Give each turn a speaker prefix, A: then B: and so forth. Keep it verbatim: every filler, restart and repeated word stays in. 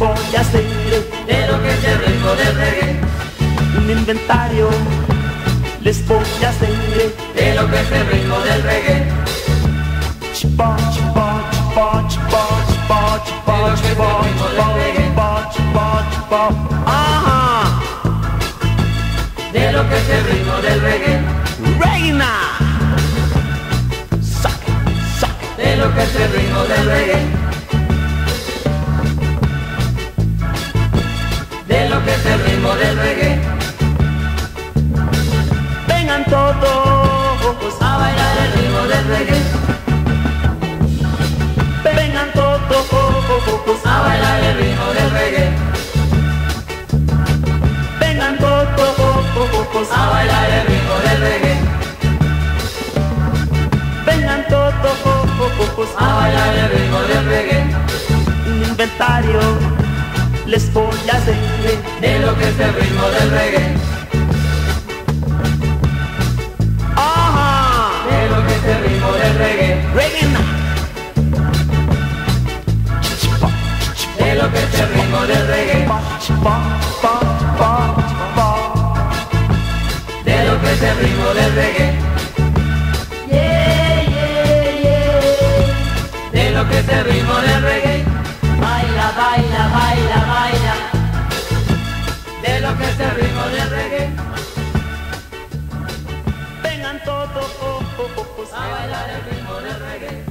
A: voy a hacer
B: de lo que es el ritmo del reggae,
A: un inventario, les voy a hacer
B: de lo que es el ritmo del reggae,
A: chipa, chipa, chipa, chipa, chipa, chipa, chipa, chipa, chipa, chipa, ajá,
B: de lo que es el ritmo del reggae,
A: reina, saque, saque,
B: de lo que es el ritmo del reggae, de lo que es el ritmo del reggae.
A: vengan todos
B: A bailar el ritmo del reggae,
A: vengan todos
B: a bailar el ritmo del reggae,
A: vengan todos
B: a bailar el ritmo del reggae,
A: vengan todos
B: a bailar el ritmo del reggae,
A: un inventario, les voy a hacer
B: de lo que es el ritmo del reggae,
A: ajá,
B: de lo que es el ritmo del reggae,
A: reina,
B: de lo que es el ritmo del reggae,
A: chipa, chipa, chipa, chipa,
B: de lo que es el ritmo del reggae,
C: Yeah, yeah, yeah.
B: de lo que es el ritmo del reggae,
C: Baila, baila, baila, baila.
B: de lo que es el ritmo del reggae,
A: vengan todos
B: a bailar el ritmo del reggae.